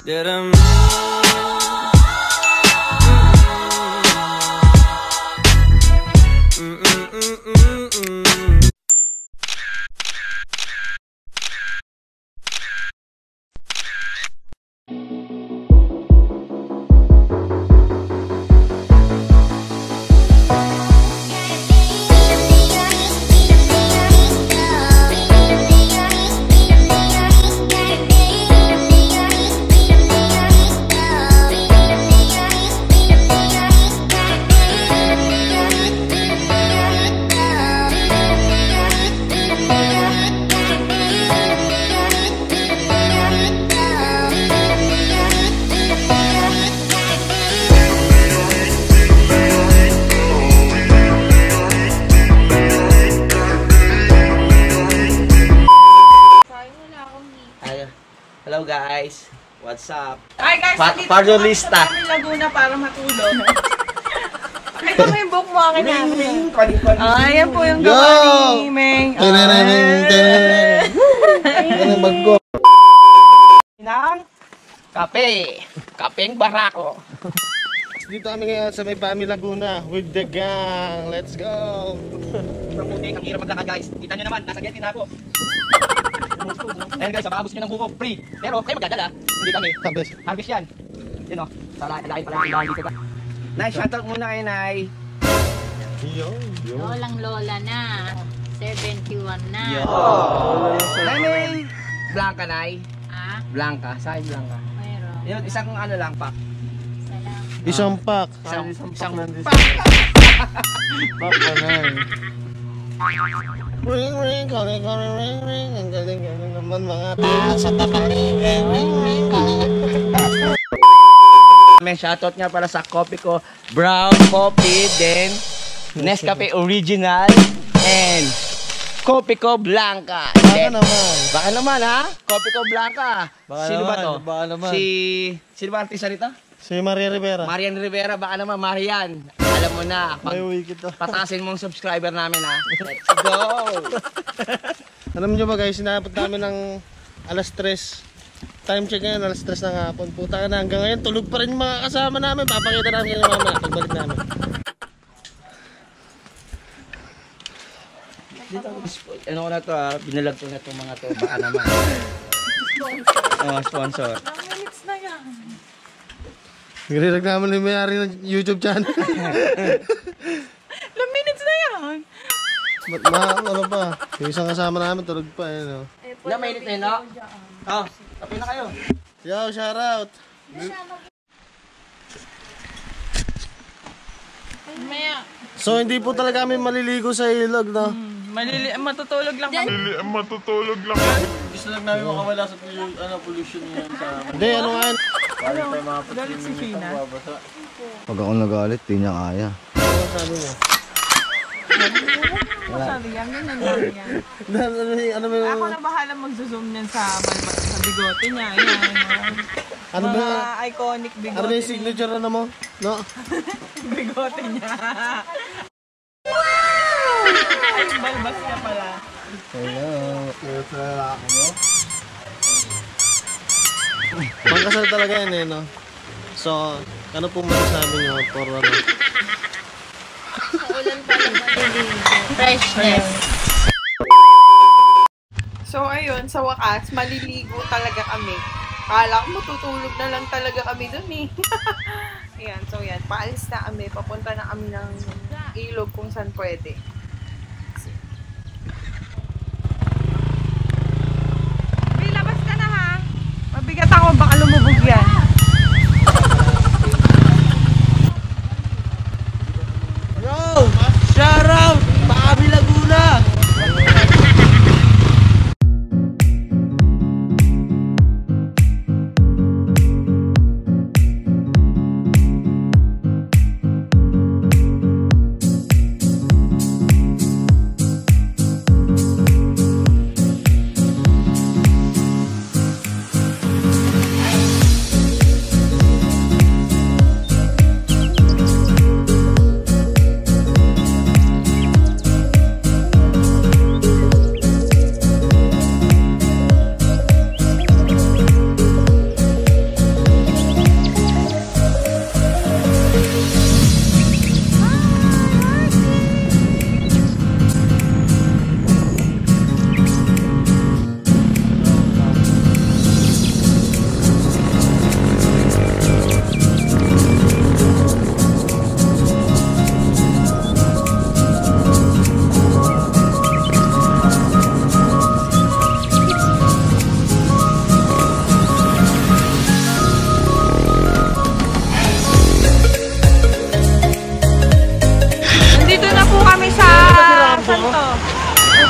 that I'm Hello guys, what's up? Hi guys, Parlolista. Kami Laguna para matulog. Ito mo yung book mo akin na. Ayan po yung gawa ni Meng. Ganun maggo. Nang kape. Kapeng barako. Dito kami ngayon sa may Pami Laguna with the gang. Let's go! Sobrang puti, ang hirap maglakad guys. Kita nyo naman, nasa gate na ako. Ayan guys, baka gusto nyo ng buko, free. Pero kayo magdadala, hindi kami. Harvest yan. Yun o, sa laking pala yung dito ka. Nay, shoutout muna kay Nay. Lolang lola na. 71 na. Nay, may Blanca, Nay. Ah? Blanca, saan Blanca? Mayroon. Yun, isang ano lang pak. Salamat. Isang pack. Isang pak. Pack pa na eh. Ring, ring, ring, ring, ring. Ang galing naman mga tao sa tapaling. Ring, ring, ring. May shoutout nga para sa coffee ko. Brown coffee, then Nescafe Original, and coffee ko Blanca. Baka naman ha? Coffee ko Blanca. Sino ba to? Baka naman. Sino ba artista rito? Si Maria Rivera. Marian Rivera, baka naman Marian. Alam mo na, May wiki to. patasin mong subscriber namin ha. Let's go! Alam nyo ba guys, sinapot namin ng alas 3. Time check ngayon, alas 3 ng hapon. Puta na, hanggang ngayon tulog pa rin yung mga kasama namin. Papakita namin kayo mamaya pagbalik namin. Ano ko na to ha, binalag ko na itong mga to, baka naman. Sponsor. Ang minutes na yan. Nagre-rag naman yung may-ari ng YouTube channel. Ilang minutes na yan? Ano pa? Yung isang kasama namin tulog pa. Ano. Ilang mainit na yun, no? Oh, tapin na kayo. Yo, shoutout! Maya. So hindi po talaga kami maliligo sa ilog, no? Matutulog lang kami. Gusto lang namin makawala sa pollution niya sa amin. Hindi, ano nga? Galit si Fina. Pag ako nagalit, di niya kaya. Ano sabi mo? Masabi yan, ganyan lang yan. Ano Ako na bahala mag-zoom niyan sa bigote niya. Yan. Ano ba? Mga iconic bigote. Ano ba yung signature ano mo? No? Bigote niya. Ay, balbas ka pala. Hello. Pangkasal talaga yan eh, no? So, ano pong masasabi nyo for ano? Ulan pa naman. Freshness. So, ayun, sa wakas, maliligo talaga kami. Kala ko matutulog na lang talaga kami dun eh. Ayan, so yan, paalis na kami. Papunta na kami ng ilog kung saan pwede. May labas ka na ha. Mabigat ako, baka lumubog yan. Yo! Shoutout! Pami Laguna!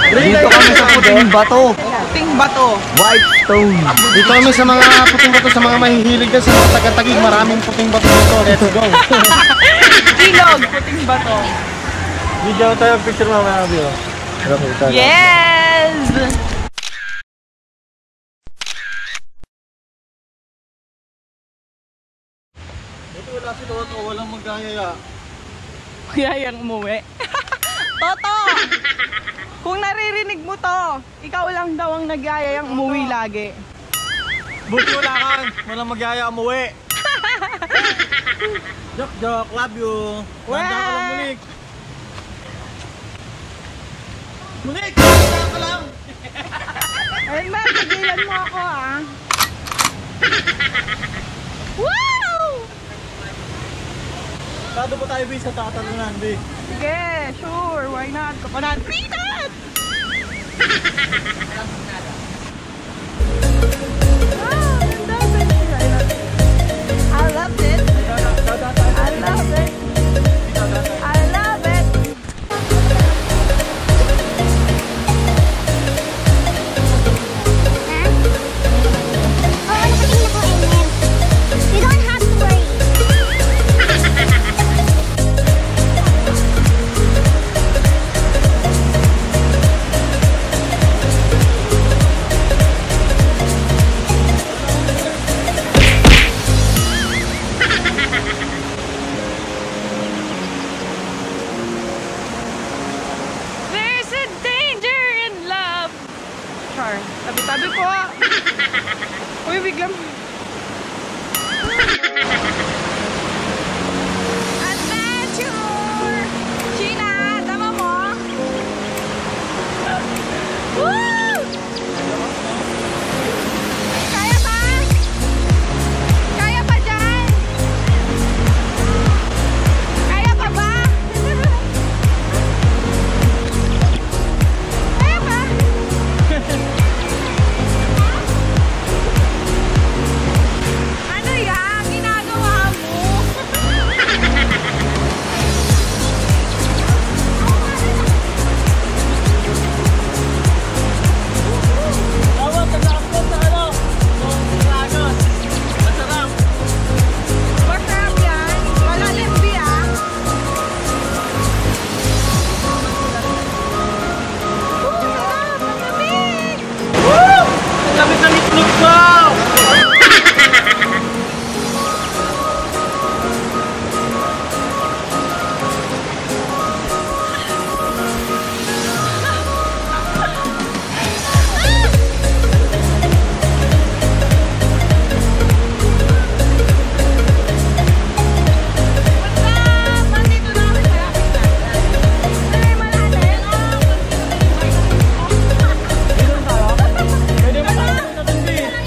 Dito kami sa puting bato. Puting bato. White stone. Dito kami sa mga puting bato, sa mga mahihilig dyan sa mga taga-tagig. Maraming puting bato dito. Let's go. Ilog, puting bato. Video tayo, picture mamaya, Bio. Yes! Dito wala si Toto, walang magkayaya. Kaya yung umuwi. Toto! Kung naririnig mo to, ikaw lang daw ang nagyayayang umuwi lagi. Buti wala kang, walang magyaya umuwi. Joke, love you. Handa ka lang, Monique. Monique, handa ka lang. Ay, Mel, pagilan mo ako, ah. Wow! Kado pa tayo, B, sa tatalunan, B. Sige, sure, why not? Kapanan, peanut! I love it. I love it. I love it. You don't have to worry. There's a danger in love. Char, tabi-tabi po. Uy, biglang... Adventure! Gina, tama mo? Woo! Kaya pa? Kaya pa dyan? Kaya pa ba? Kaya pa? Ano yan? Ginagawa mo? Tawag ka na ako sa ano? Lagos. Masarap. Masarap yan. Malalim biya. Sabi sa itlog ko! Nandito na kami sa Ay, malalim. Pwede mo tayo na doon, B.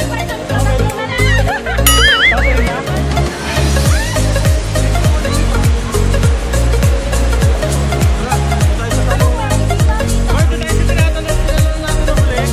Pwede tayo sa tinatanong natin na huli.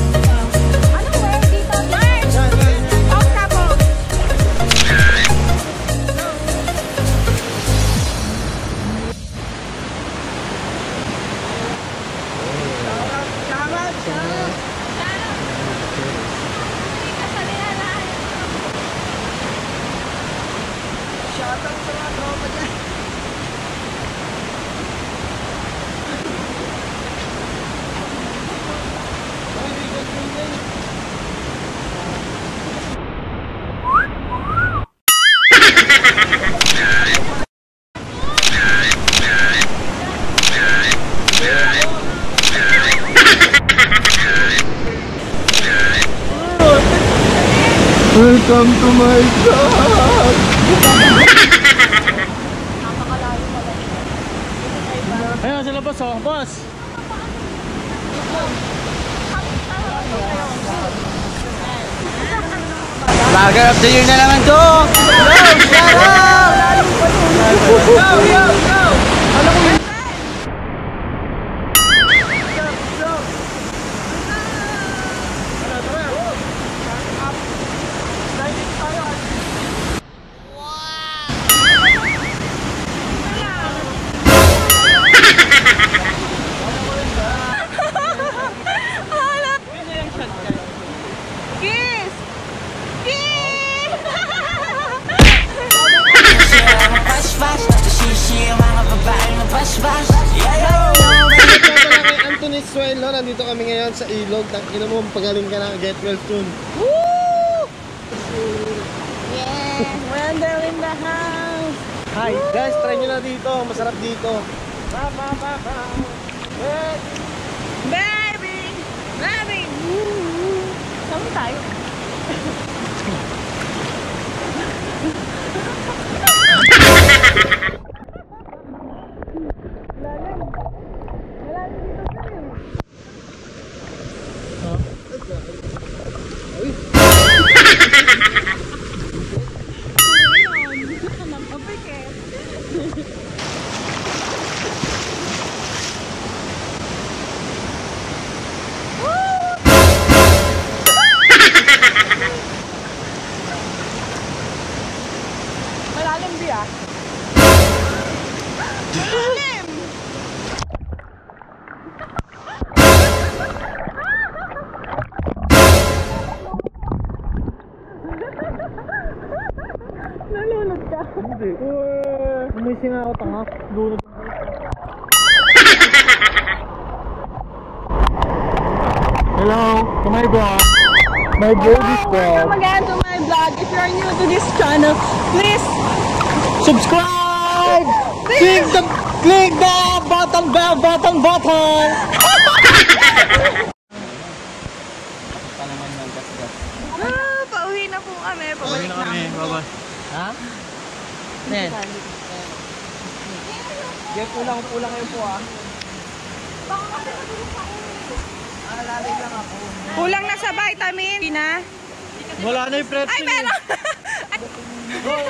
Welcome to my God! Ayun, sa labas, oh. Boss! Vlogger of the year na naman to! Tang ina mo, pagaling ka na, get well soon. Yeah, weather in the house. Hi, guys, try nyo na dito. Masarap dito. Baby! Baby! Saan tayo? Malalim biya. Malalim! Nalulog ka? Hindi. Umising ako tanga. Lulog. Hello, to my vlog. My vlog is Welcome again to my vlog. If you're new to this channel, please subscribe! Click the button. pauwi na po kami. Pauwi na kami. Bye-bye. Ha? Nen. Diyan kulang yun po ah. Kulang na sa vitamin. Na? Wala na yung pretzel. Ay, meron!